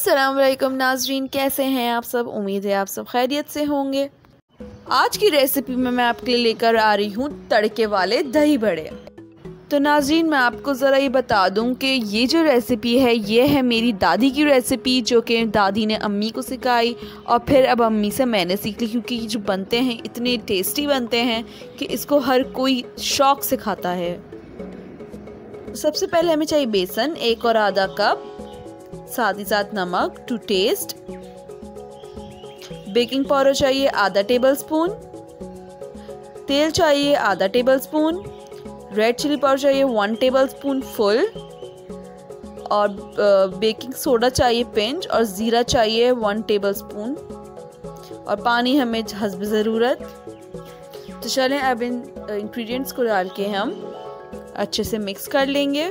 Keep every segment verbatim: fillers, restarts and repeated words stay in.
अस्सलाम वालेकुम नाजरीन, कैसे हैं आप सब। उम्मीद है आप सब खैरियत से होंगे। आज की रेसिपी में मैं आपके लिए लेकर आ रही हूँ तड़के वाले दही बड़े। तो नाजरीन मैं आपको ज़रा ये बता दूं कि ये जो रेसिपी है ये है मेरी दादी की रेसिपी, जो कि दादी ने अम्मी को सिखाई और फिर अब अम्मी से मैंने सीख ली, क्योंकि ये जो बनते हैं इतने टेस्टी बनते हैं कि इसको हर कोई शौक़ से खाता है। सबसे पहले हमें चाहिए बेसन एक और आधा कप, साथ ही साथ नमक टू टेस्ट, बेकिंग पाउडर चाहिए आधा टेबल स्पून, तेल चाहिए आधा tablespoon, red chilli powder चाहिए वन टेबल स्पून फुल, और बेकिंग सोडा चाहिए पिंच, और ज़ीरा चाहिए वन टेबल स्पून, और पानी हमें हस्ब ज़रूरत। तो चलें अब इन इंग्रेडिएंट्स को डाल के हम अच्छे से मिक्स कर लेंगे।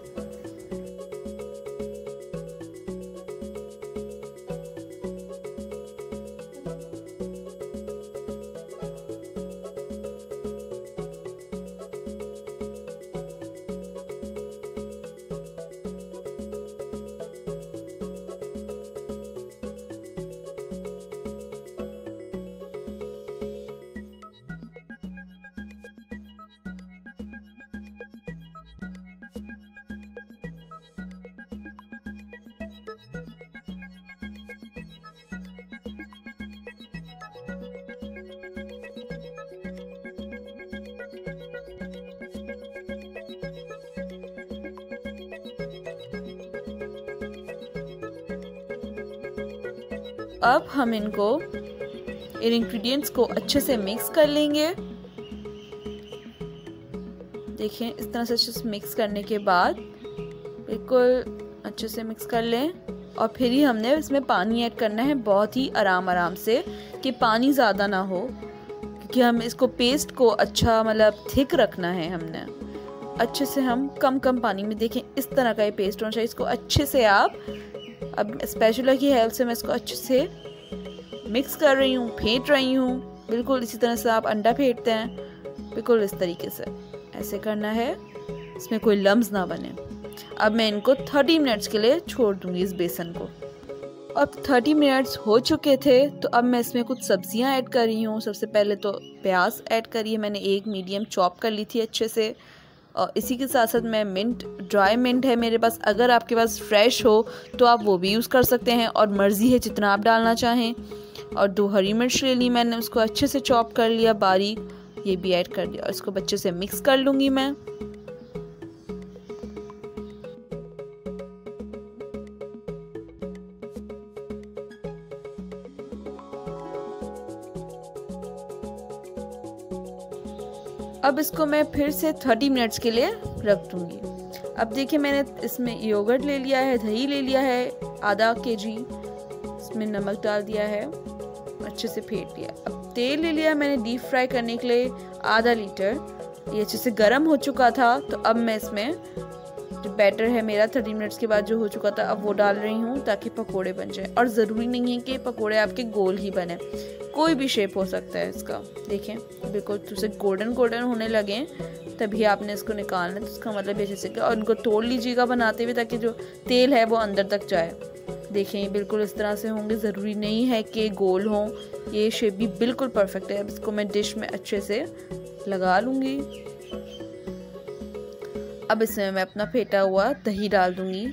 अब हम इनको इन इंग्रेडिएंट्स को अच्छे से मिक्स कर लेंगे। देखें इस तरह से अच्छे से मिक्स करने के बाद बिल्कुल अच्छे से मिक्स कर लें, और फिर ही हमने इसमें पानी ऐड करना है, बहुत ही आराम आराम से, कि पानी ज़्यादा ना हो, क्योंकि हम इसको पेस्ट को अच्छा मतलब थिक रखना है। हमने अच्छे से हम कम कम पानी में, देखें इस तरह का ये पेस्ट होना चाहिए। इसको अच्छे से आप, अब स्पैचुला की हेल्प से मैं इसको अच्छे से मिक्स कर रही हूँ, फेंट रही हूँ, बिल्कुल इसी तरह से आप अंडा फेंटते हैं, बिल्कुल इस तरीके से ऐसे करना है, इसमें कोई लम्स ना बने। अब मैं इनको तीस मिनट्स के लिए छोड़ दूँगी इस बेसन को। अब तीस मिनट्स हो चुके थे, तो अब मैं इसमें कुछ सब्जियां ऐड कर रही हूँ। सबसे पहले तो प्याज ऐड करिए, मैंने एक मीडियम चॉप कर ली थी अच्छे से, और इसी के साथ साथ मैं मिंट, ड्राई मिंट है मेरे पास, अगर आपके पास फ्रेश हो तो आप वो भी यूज़ कर सकते हैं, और मर्ज़ी है जितना आप डालना चाहें। और दो हरी मिर्च ले ली मैंने, उसको अच्छे से चॉप कर लिया बारीक, ये भी ऐड कर दिया, और इसको अच्छे से मिक्स कर लूँगी मैं। अब इसको मैं फिर से तीस मिनट्स के लिए रख दूंगी। अब देखिए मैंने इसमें योगर्ट ले लिया है, दही ले लिया है आधा केजी, इसमें नमक डाल दिया है, अच्छे से फेंट लिया। अब तेल ले लिया मैंने डीप फ्राई करने के लिए आधा लीटर, ये अच्छे से गर्म हो चुका था। तो अब मैं इसमें जो बैटर है मेरा तीस मिनट्स के बाद जो हो चुका था, अब वो डाल रही हूँ ताकि पकोड़े बन जाए। और ज़रूरी नहीं है कि पकोड़े आपके गोल ही बने, कोई भी शेप हो सकता है इसका। देखें बिल्कुल उसे गोल्डन गोल्डन होने लगे तभी आपने इसको निकालना है, तो इसका मतलब ये जैसे कि, और इनको तोड़ लीजिएगा बनाते हुए, ताकि जो तेल है वो अंदर तक जाए। देखें बिल्कुल इस तरह से होंगे, ज़रूरी नहीं है कि गोल हों, ये शेप भी बिल्कुल परफेक्ट है। अब इसको मैं डिश में अच्छे से लगा लूँगी। अब इसमें मैं अपना फेंटा हुआ दही डाल दूँगी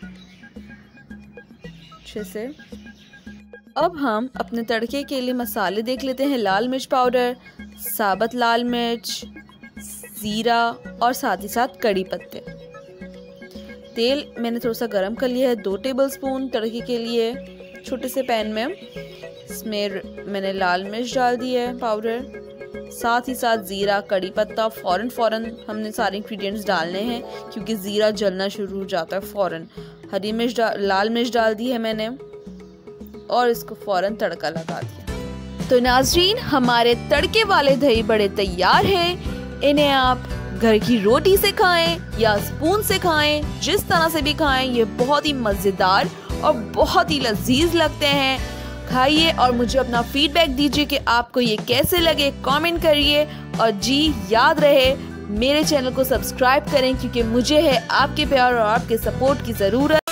अच्छे से। अब हम अपने तड़के के लिए मसाले देख लेते हैं। लाल मिर्च पाउडर, साबुत लाल मिर्च, ज़ीरा, और साथ ही साथ कड़ी पत्ते। तेल मैंने थोड़ा सा गरम कर लिया है, दो टेबल स्पून तड़के के लिए छोटे से पैन में। इसमें मैंने लाल मिर्च डाल दी है पाउडर, साथ ही साथ ज़ीरा, कड़ी पत्ता। फ़ौरन फ़ौरन हमने सारे इंग्रेडिएंट्स डालने हैं, क्योंकि ज़ीरा जलना शुरू हो जाता है फ़ौरन। हरी मिर्च, लाल मिर्च डाल दी है मैंने, और इसको फ़ौरन तड़का लगा दिया। तो नाज़रीन हमारे तड़के वाले दही बड़े तैयार हैं। इन्हें आप घर की रोटी से खाएं या स्पून से खाएं, जिस तरह से भी खाएं, ये बहुत ही मज़ेदार और बहुत ही लजीज लगते हैं। खाइए और मुझे अपना फीडबैक दीजिए कि आपको ये कैसे लगे, कमेंट करिए। और जी याद रहे मेरे चैनल को सब्सक्राइब करें, क्योंकि मुझे है आपके प्यार और आपके सपोर्ट की ज़रूरत।